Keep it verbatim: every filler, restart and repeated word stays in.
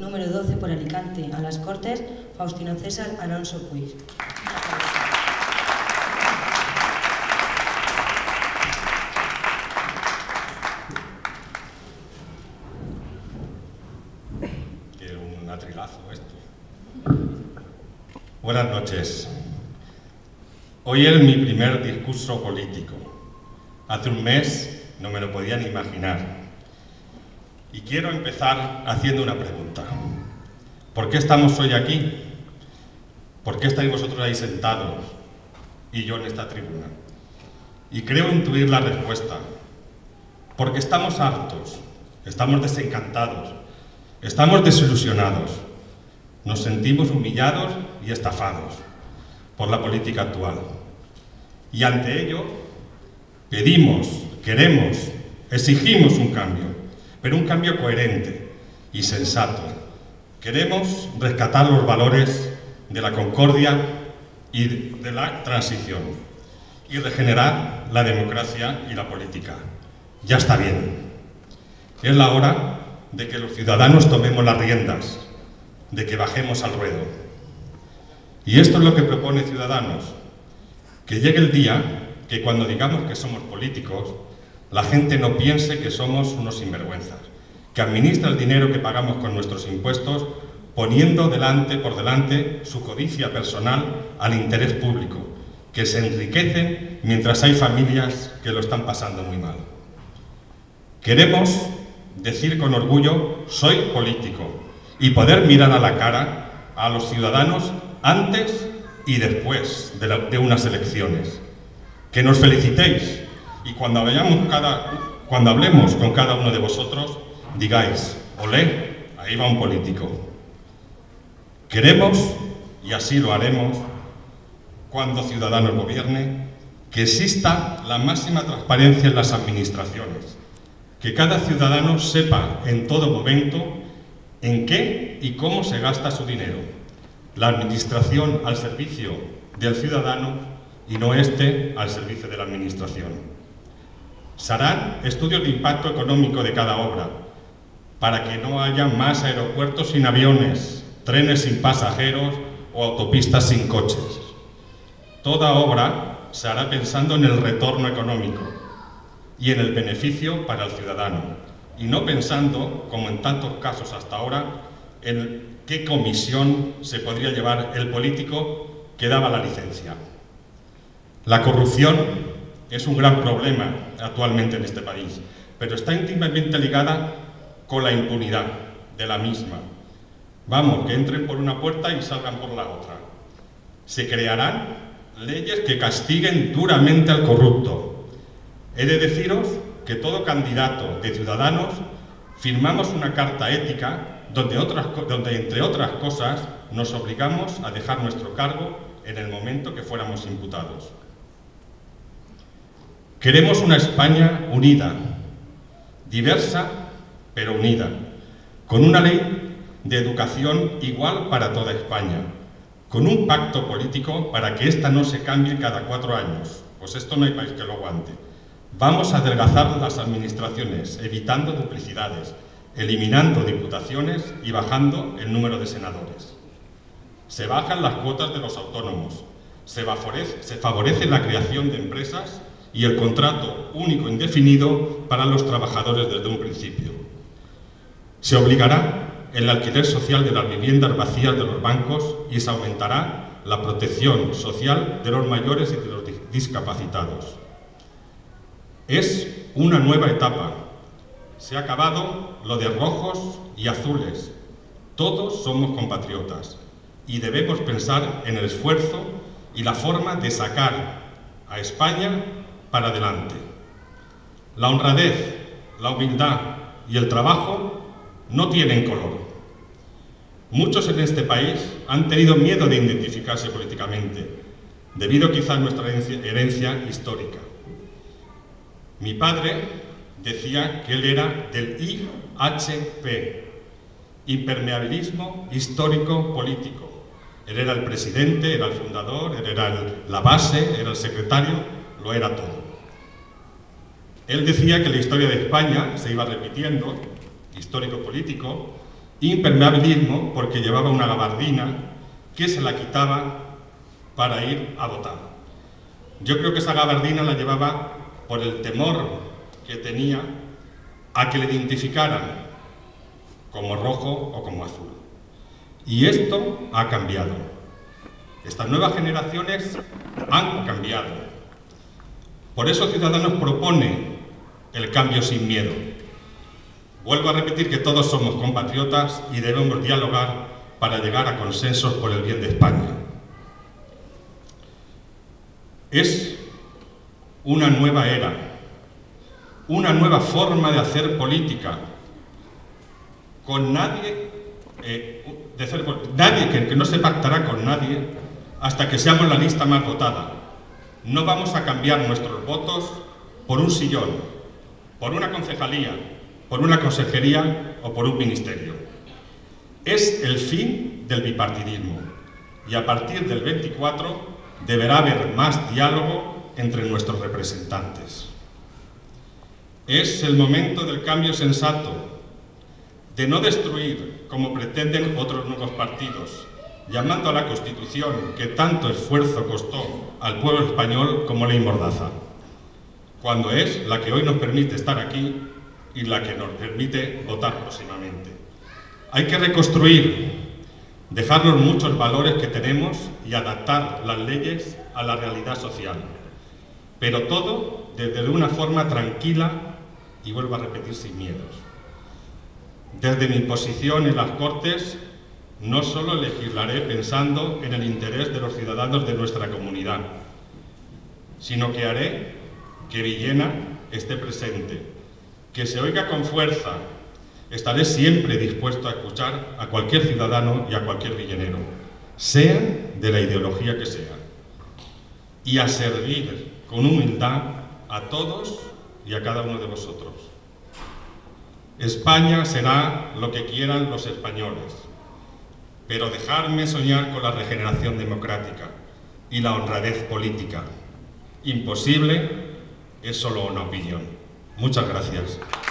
número doce por Alicante, a las Cortes, Faustino César Alonso Puig. Qué un atrilazo esto. Buenas noches. Hoy es mi primer discurso político. Hace un mes no me lo podía ni imaginar. Y quiero empezar haciendo una pregunta. ¿Por qué estamos hoy aquí? ¿Por qué estáis vosotros ahí sentados y yo en esta tribuna? Y creo intuir la respuesta. Porque estamos hartos, estamos desencantados, estamos desilusionados, nos sentimos humillados y estafados por la política actual. Y ante ello, pedimos, queremos, exigimos un cambio, pero un cambio coherente y sensato. Queremos rescatar los valores de la concordia y de la transición y regenerar la democracia y la política. Ya está bien. Es la hora de que los ciudadanos tomemos las riendas, de que bajemos al ruedo. Y esto es lo que propone Ciudadanos, que llegue el día que cuando digamos que somos políticos, la gente no piense que somos unos sinvergüenzas, que administra el dinero que pagamos con nuestros impuestos, poniendo delante, por delante su codicia personal al interés público, que se enriquecen mientras hay familias que lo están pasando muy mal. Queremos decir con orgullo, soy político, y poder mirar a la cara a los ciudadanos antes y después de, la, de unas elecciones. Que nos felicitéis y cuando, vayamos cada, cuando hablemos con cada uno de vosotros, digáis, olé, ahí va un político. Queremos, y así lo haremos, cuando Ciudadanos gobierne, que exista la máxima transparencia en las administraciones, que cada ciudadano sepa en todo momento en qué y cómo se gasta su dinero. La administración al servicio del ciudadano y no este al servicio de la administración. Se harán estudios de impacto económico de cada obra para que no haya más aeropuertos sin aviones, trenes sin pasajeros o autopistas sin coches. Toda obra se hará pensando en el retorno económico y en el beneficio para el ciudadano, y no pensando, como en tantos casos hasta ahora, en qué comisión se podría llevar el político que daba la licencia. La corrupción es un gran problema actualmente en este país, pero está íntimamente ligada con la impunidad de la misma. Vamos, que entren por una puerta y salgan por la otra. Se crearán leyes que castiguen duramente al corrupto. He de deciros que todo candidato de Ciudadanos firmamos una carta ética donde, otras, donde entre otras cosas, nos obligamos a dejar nuestro cargo en el momento que fuéramos imputados. Queremos una España unida, diversa pero unida, con una ley de educación igual para toda España, con un pacto político para que ésta no se cambie cada cuatro años, pues esto no hay país que lo aguante. Vamos a adelgazar las administraciones, evitando duplicidades, eliminando diputaciones y bajando el número de senadores. Se bajan las cuotas de los autónomos, se favorece, se favorece la creación de empresas y el contrato único indefinido para los trabajadores desde un principio. Se obligará el alquiler social de las viviendas vacías de los bancos y se aumentará la protección social de los mayores y de los discapacitados. Es una nueva etapa. Se ha acabado lo de rojos y azules. Todos somos compatriotas y debemos pensar en el esfuerzo y la forma de sacar a España para adelante. La honradez, la humildad y el trabajo no tienen color. Muchos en este país han tenido miedo de identificarse políticamente, debido quizá a nuestra herencia, herencia histórica. Mi padre decía que él era del I H P, impermeabilismo histórico político. Él era el presidente, era el fundador, él era el, la base, era el secretario, lo era todo. Él decía que la historia de España se iba repitiendo, histórico-político, Impermeabilismo porque llevaba una gabardina que se la quitaba para ir a votar. Yo creo que esa gabardina la llevaba por el temor que tenía a que le identificaran como rojo o como azul. Y esto ha cambiado. Estas nuevas generaciones han cambiado. Por eso Ciudadanos propone el cambio sin miedo. Vuelvo a repetir que todos somos compatriotas y debemos dialogar para llegar a consensos por el bien de España. Es una nueva era, una nueva forma de hacer política, con nadie, eh, de hacer, nadie que, que no se pactará con nadie hasta que seamos la lista más votada. No vamos a cambiar nuestros votos por un sillón, por una concejalía, por una consejería o por un ministerio. Es el fin del bipartidismo y a partir del veinticuatro deberá haber más diálogo entre nuestros representantes. Es el momento del cambio sensato, de no destruir, como pretenden otros nuevos partidos, llamando a la Constitución que tanto esfuerzo costó al pueblo español como ley mordaza, cuando es la que hoy nos permite estar aquí y la que nos permite votar próximamente. Hay que reconstruir, dejar los muchos valores que tenemos y adaptar las leyes a la realidad social, pero todo desde una forma tranquila y, vuelvo a repetir, sin miedos. Desde mi posición en las Cortes, no solo legislaré pensando en el interés de los ciudadanos de nuestra comunidad, sino que haré que Villena esté presente, que se oiga con fuerza. Estaré siempre dispuesto a escuchar a cualquier ciudadano y a cualquier villenero, sean de la ideología que sea, y a servir con humildad a todos y a cada uno de vosotros. España será lo que quieran los españoles, pero dejarme soñar con la regeneración democrática y la honradez política. Imposible es solo una opinión. Muchas gracias.